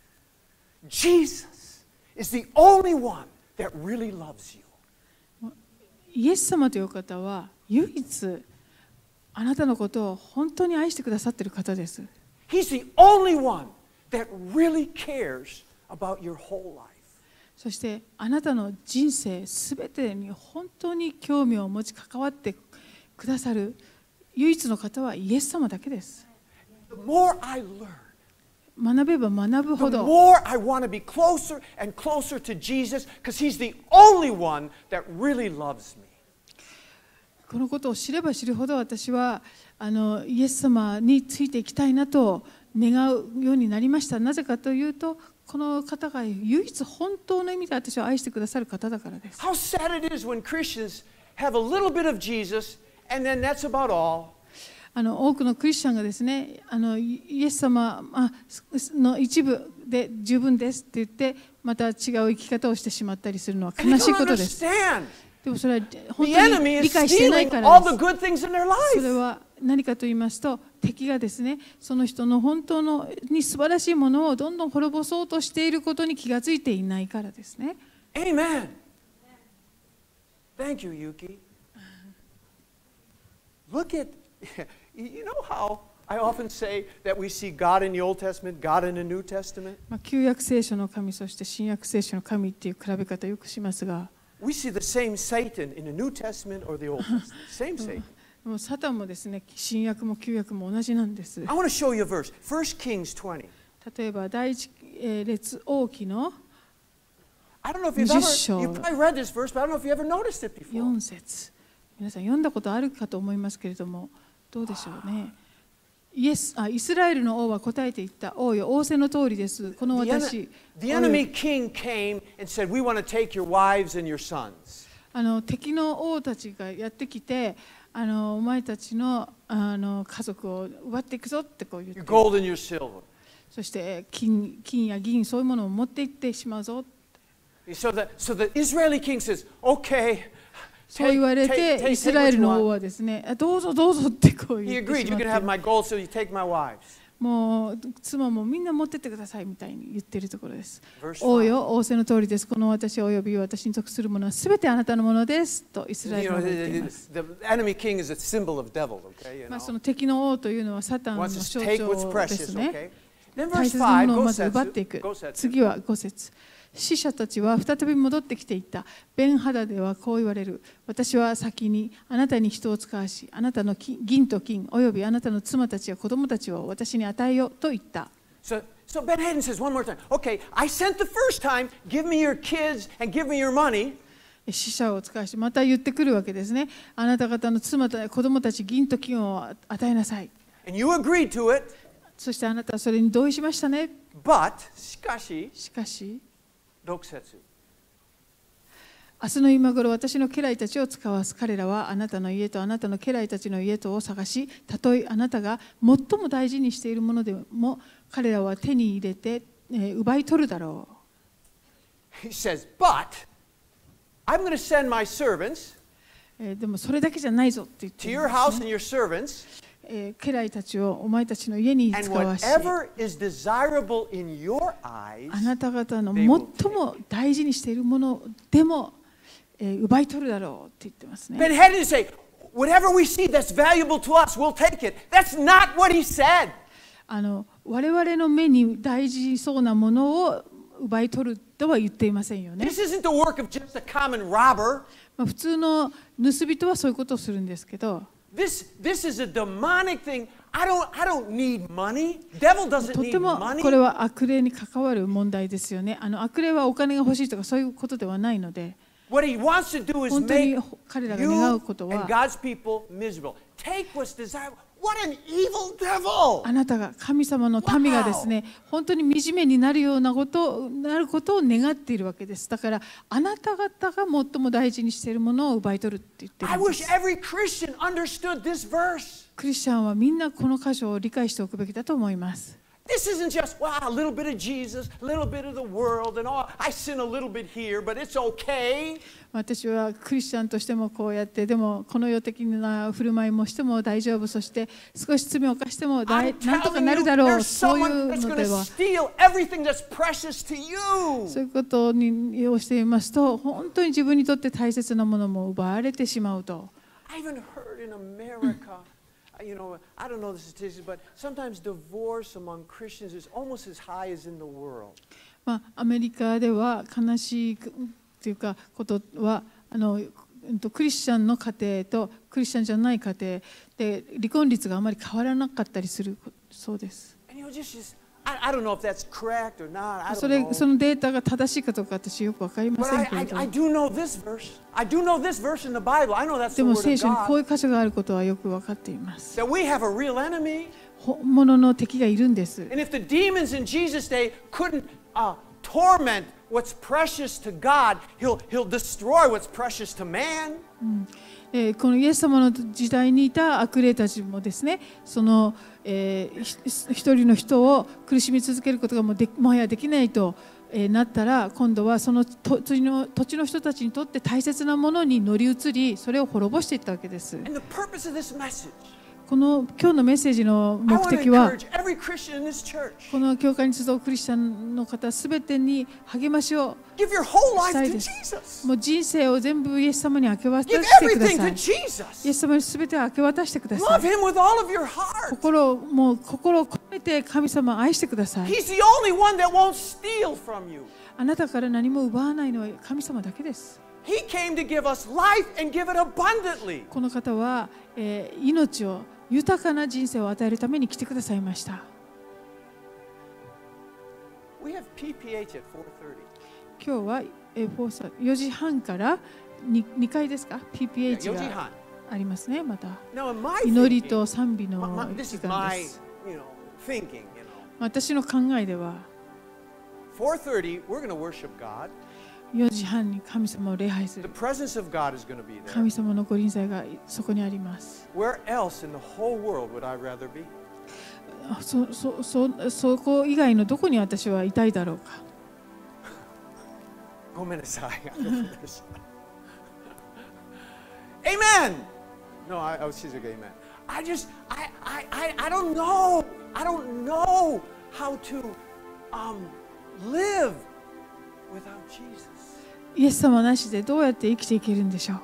Jesus is the only one that really loves you. イエス様という方は唯一あなたのことを本当に愛してくださっている方です。 He's the only one that really cares about your whole life. そしてあなたの人生すべてに本当に興味を持ち関わってくださる唯一の方はイエス様だけです。 The more I learn, 学べば学ぶほど the more I want to be closer and closer to Jesus because He's the only one that really loves me. このことを知れば知るほど私はイエス様についていきたいなと願うようになりました。なぜかというとこの方が唯一本当の意味で私を愛してくださる方だからです。 How sad it is when Christians have a little bit of Jesus and then that's about all. 多くのクリスチャンがですね、イエス様の一部で十分ですって言ってまた違う生き方をしてしまったりするのは悲しいことです。でもそれは本当に理解していないからです。それは何かと言いますと、敵がですね、その人の本当に素晴らしいものをどんどん滅ぼそうとしていることに気がついていないからですね。 Amen. Thank you, Yuki. Look at, you know how I often say that we see God in the Old Testament, God in the New Testament? 旧約聖書の神、そして新約聖書の神っていう比べ方よくしますが、 We see the same Satan in the New Testament or the Old Testament. Same Satan. もうサタンもですね、新約も旧約も同じなんです。 I want to show you a verse. 1 Kings 20. 例えば第一列王記の I don't know if you've probably read this verse, but I don't know if you ever noticed it before. 4節。皆さん読んだことあるかと思いますけれども、どうでしょうね。イスラエルの王は答えて言った。王よ、仰せの通りです。この私。 The enemy king came and said, We want to take your wives and your sons. 敵の王たちがやってきて、お前たちの家族を奪っていくぞってこう言って。 Your gold and your silver. そして金や銀そういうものを持って行ってしまうぞ。 So the Israeli king says, Okay. そう言われて、イスラエルの王はですね、どうぞどうぞってこう言ってしまって。 もう妻もみんな持ってってくださいみたいに言っているところです。王よ、仰せの通りです。この私および私に属するものはすべてあなたのものですとイスラエルは言っています。その敵の王というのはサタンの象徴ですね。大切なものをまず奪っていく。次は5節。死者たちは再び戻ってきていった。ベンハダではこう言われる。私は先にあなたに人を使わし、あなたの銀と金、およびあなたの妻たちや子供たちを私に与えよと言った。 So Ben-Hadad says one more time, okay, I sent the first time, give me your kids and give me your money. 死者を使わしてまた言ってくるわけですね。あなた方の妻と子供たち、銀と金を与えなさい。 And you agreed to it. そしてあなたはそれに同意しましたね。 But しかし6節。 明日の今頃私の家来たちを使わす。彼らはあなたの家とあなたの家来たちの家とを探し、たとえあなたが最も大事にしているものでも彼らは手に入れて、奪い取るだろう。He says, but I'm going to send my servants でもそれだけじゃないぞって言っているんですね。 to your house and your servants. 家来たちをお前たちの家に使わし、あなた方の最も大事にしているものでも、奪い取るだろうって言ってますね。 Ben-Hadad say, whatever we see that's valuable to us, we'll take it. That's not what he said. 我々の目に大事そうなものを奪い取るとは言っていませんよね。 This isn't the work of just a common robber. 普通の盗人はそういうことをするんですけど。 This is a demonic thing. I don't need money. Devil doesn't need money. とてもこれは悪霊に関わる問題ですよね。悪霊はお金が欲しいとかそういうことではないので。 What he wants to do is make you and God's people miserable. Take what's desirable. What an evil devil! あなたが神様の民がですね、本当に惨めになるようなことを願っているわけです。だからあなた方が最も大事にしているものを奪い取るって言っているんです。クリスチャンはみんなこの箇所を理解しておくべきだと思います。 This isn't just, wow, a little bit of Jesus, a little bit of the world, and all. I sin a little bit here, but it's okay. 私はクリスチャンとしてもこうやって、でもこの世的な振る舞いもしても大丈夫、そして少し罪を犯してもなんとかなるだろう、そういうのでは。そういうことをしていますと、本当に自分にとって大切なものも奪われてしまうと。 I even heard in America, I don't know the statistics, but sometimes divorce among Christians is almost as high as in the world. アメリカでは悲しいというかことはクリスチャンの家庭とクリスチャンじゃない家庭で離婚率があまり変わらなかったりするそうです。そのデータが正しいかどうか私よくわかりませんけれど。でも聖書にこういう箇所があることはよくわかっています。本物の敵がいるんです。 What's precious to God, he'll destroy what's precious to man. このイエス様の時代にいた悪霊たちもですね、その、一人の人を苦しみ続けることがもはやできないとなったら、今度はその土地の人たちにとって大切なものに乗り移り、それを滅ぼしていったわけです。この今日のメッセージの目的は、この教会に集うクリスチャンの方すべてに励ましをしたいです。もう人生を全部イエス様に明け渡してください。イエス様にすべてを明け渡してください。心を込めて神様を愛してください。あなたから何も奪わないのは神様だけです。この方は、命を豊かな人生を与えるために来てくださいました。今日は4時半から2回ですか ?PPH がありますね。また祈りと賛美の時間です。私の考えでは4時半に神様を礼拝する。神様のご臨在がそこにあります。そこ以外のどこに私はいたいだろうか。 ごめんなさい。Amen! No, I was amen. I don't know. I don't know how to live without Jesus. イエス様なしでどうやって生きていけるんでしょう。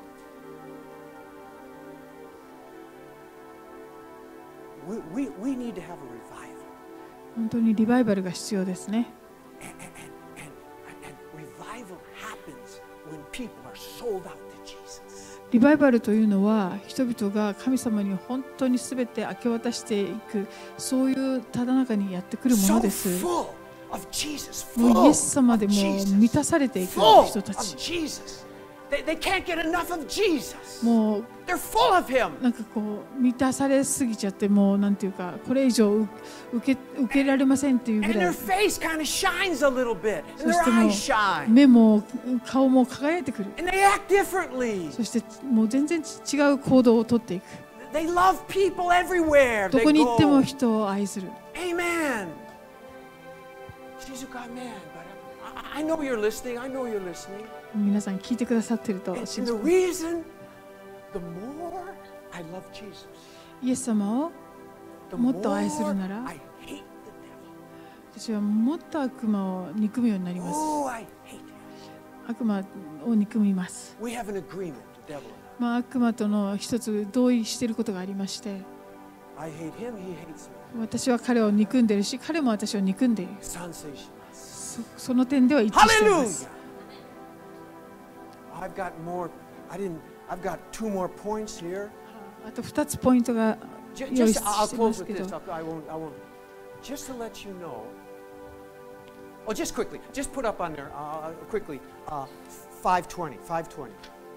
We need to have a revival. 本当にリバイバルが必要ですね。 And revival happens when people are sold out to Jesus. リバイバルというのは人々が神様に本当にすべて明け渡していく、そういうただ中にやってくるものです。もうイエス様でもう満たされていく人たち。 They can't get enough of Jesus. もう They're full of him. なんかこう満たされすぎちゃってもうなんていうかこれ以上受けられませんっていうぐらい。 And their face kind of shines a little bit. そ And し their ても eyes shine. 目も顔も輝いてくる。 And they act differently. そしてもう全然違う行動をとっていく。 They love people everywhere. どこに行っても They go. 人を愛する。 Amen. Jesus, God, man, but I know you're listening. I know you're listening. 皆さん聞いてくださっていると And 信 the じます。 reason, the more I love Jesus, イエス様を the もっと more 愛するなら I hate the devil. 私はもっと悪魔を憎むようになります。 Oh, I hate him. 悪魔を憎みます。 We have an agreement, the devil and まあ、悪魔との一つ同意していることがありまして、 I. I hate him, he hates me. 私は彼を憎んでいるし、彼も私を憎んでいる。 Sensation. その点では一致しています。 Hallelujah. I've got more. I've got 2 more points here. あと2つポイントが用意 Just, I'll してま close す with けど this. I won't. Just to let you know. Oh, just quickly. Just put up on there quickly. 5:20. 5:20.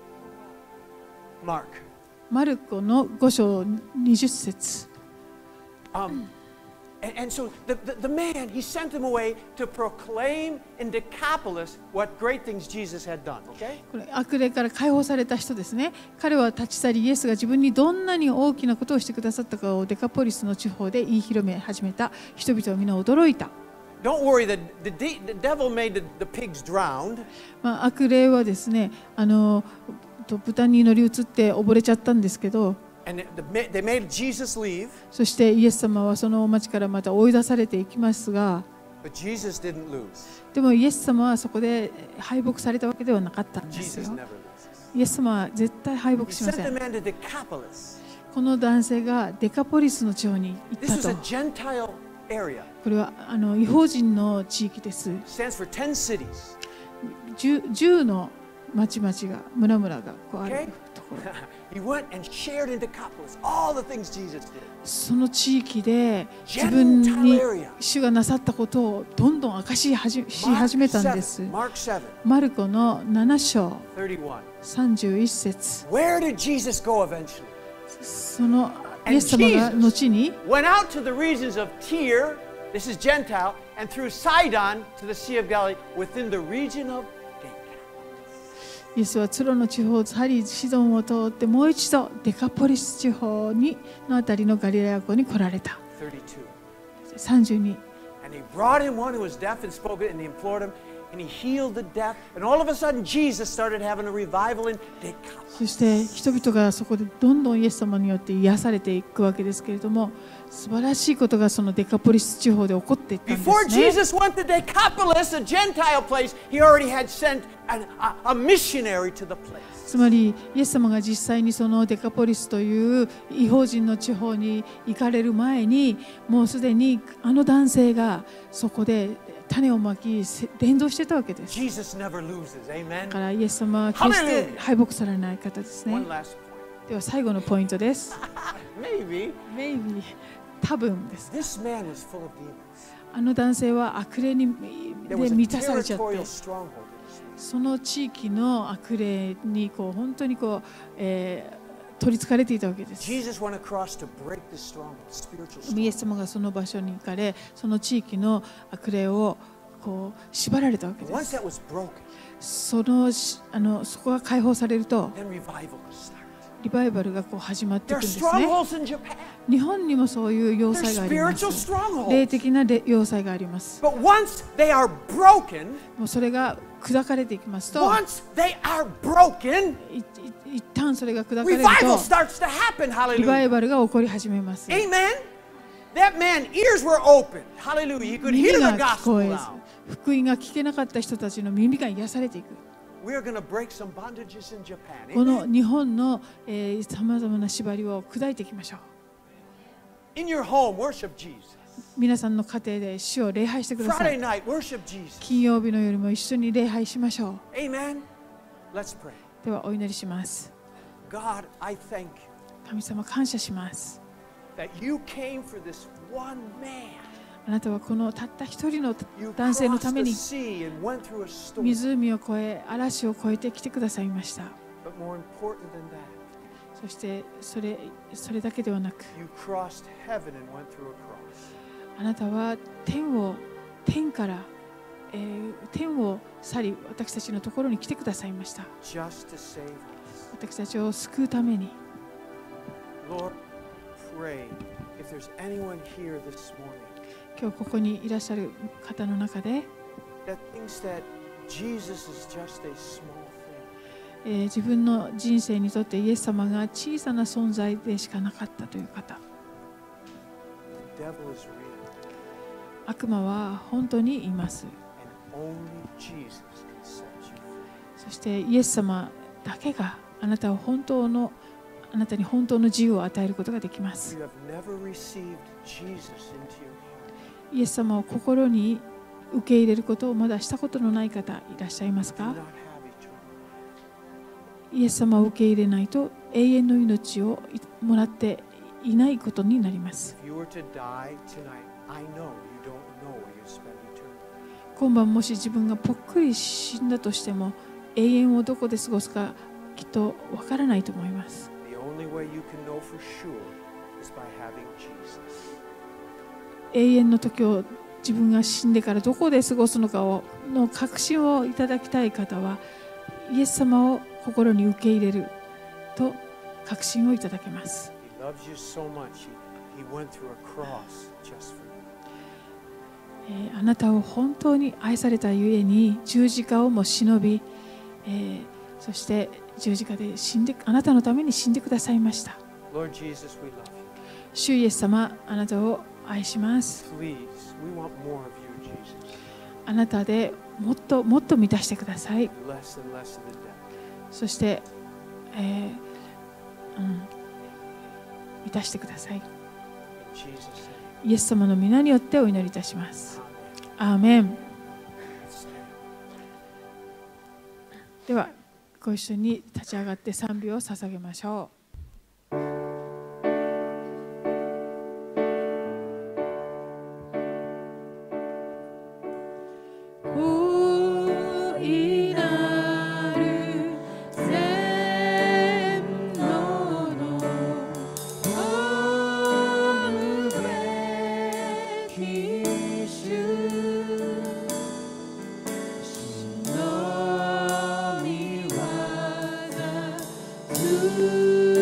Mark. マルコの5章20節。 And so the man, he sent him away to proclaim in Decapolis what great things Jesus had done. Okay? これ悪霊から解放された人ですね。彼は立ち去り、イエスが自分にどんなに大きなことをしてくださったかをデカポリスの地方で言い広め始めた。人々は皆驚いた。 Don't worry, the devil made the pigs drown. まあ、悪霊はですね、豚に乗り移って溺れちゃったんですけど、 And they made Jesus leave, そしてイエス様はその町からまた追い出されていきますが、 but Jesus didn't lose. でもイエス様はそこで敗北されたわけではなかったんですよ。 Jesus never loses. イエス様は絶対敗北 He しま sent せ the ん。 man to Decapolis. この男性がデカポリスの地方に行 This った was と。 a Gentile area. これは異邦人の地域です。 Stands for 10 cities. 10の町々が村々がこうある Okay? ところ。 He went and shared in Decapolis all the things Jesus did. その地域で自分に主がなさったことをどんどん明かし始めたんです。 Mark 7, マルコの7章 31. 31節。 Where did Jesus go eventually? そのイエス様が後に Went out to the regions of Tyre, this is Gentile, and through Sidon to the Sea of Galilee within the region of イエスはツロの地方を去りシドンを通ってもう一度デカポリス地方のあたりのガリラヤ湖に来られた。 32. 32。 And he brought him one who was deaf and spoke it, and he implored him, and he healed the deaf. And all of a sudden, Jesus started having a revival in Decapolis. そして人々がそこでどんどんイエス様によって癒されていくわけですけれども、素晴らしいことがそのデカポリス地方で起こっていったんです Before ね。 Jesus went to Decapolis, a Gentile place, he already had sent a missionary to the place. つまりイエス様が実際にそのデカポリスという異邦人の地方に行かれる前にもうすでに男性がそこで種をまき伝道してたわけです。 Jesus never loses. Amen. だからイエス様は決して敗北されない方ですね。 One last point. では最後のポイントです。 Maybe. Maybe 多分です。 This man was full of demons. 男性は悪霊に There was で a 満たされちゃって territorial stronghold. その地域の悪霊に本当に取りつかれていたわけです。 Jesus went across to break the stronghold, spiritual イエス stronghold. 様がその場所に行かれ、その地域の悪霊を縛られたわけで Once す。 that was broken, そこが解放されると、 then revival could start. リバイバルがこう始まっていくんですね。日本にもそういう要塞があります。霊的な要塞があります。もうそれが砕かれていきますと、一旦それが砕かれると、リバイバルが起こり始めます。 That man's ears were open. Hallelujah. He could hear the gospel now. 福音が聞けなかった人たちの耳が癒されていく。 We are going to break some bondages in Japan. この日本のさまざまな縛りを砕いていきましょう。 In your home, worship Jesus. 皆さんの家庭で主を礼拝してください。 Friday night, worship Jesus. 金曜日の夜も一緒に礼拝しましょう。 Amen. Let's pray. ではお祈りします。 God, I thank you. 神様感謝します。 That you came for this one man. あなたはこのたった一人の男性のために湖を越え、嵐を越えて来てくださいました。そしてそれだけではなく、あなたは天から、天を去り、私たちのところに来てくださいました。私たちを救うために。今日ここにいらっしゃる方の中で、自分の人生にとってイエス様が小さな存在でしかなかったという方、悪魔は本当にいます。そしてイエス様だけがあなたに本当の自由を与えることができます。イエス様を心に受け入れることをまだしたことのない方いらっしゃいますか？イエス様を受け入れないと永遠の命をもらっていないことになります。今晩もし自分がぽっくり死んだとしても、永遠をどこで過ごすかきっとわからないと思います。永遠の時を自分が死んでからどこで過ごすのかの確信をいただきたい方は、イエス様を心に受け入れると確信をいただけます。あなたを本当に愛されたゆえに十字架をも忍び、そして十字架であなたのために死んでくださいました。主イエス様、あなたを愛します。あなたでもっともっと満たしてください。そして、満たしてください。イエス様の皆によってお祈りいたします。アーメン。ではご一緒に立ち上がって賛美を捧げましょう。 You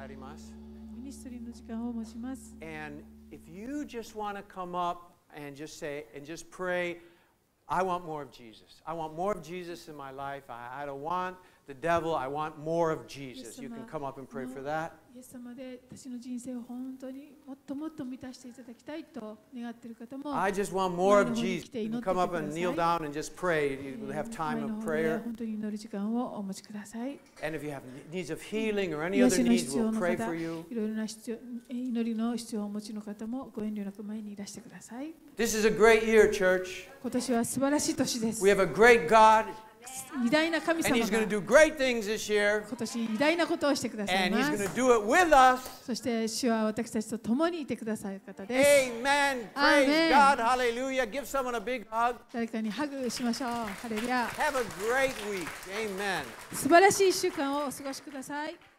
あります。 ミニストリーの時間を持ちます。 And if you just want to come up and just say and just pray, I want more of Jesus. I want more of Jesus in my life. I don't want the devil. I want more of Jesus. You can come up and pray for that. イエス様で私の人生を本当にもっともっと満たしていただきたいと願っている方も I just want more of Jesus. You can come up and kneel down and just pray. You have time of prayer. 本当に祈る時間をお持ちください。 And if you have needs of healing or any other needs, we'll pray for you. いろいろな祈りの必要をお持ちの方もご遠慮なく前にいらしてください。 This is a great year, church. 今年は素晴らしい年です。 We have a great God. 偉大な神 And 様 He's going to が do great things this year. 今年偉大なことをしてください And ま He's す going to do it with us. そして主は私たちと共にいてくださる方です。 Amen. Praise God. Hallelujah. Give someone a big hug. 誰かにハグしましょう。ハレルヤ。 Have a great week. Amen. 素晴らしい1週間をお過ごしください。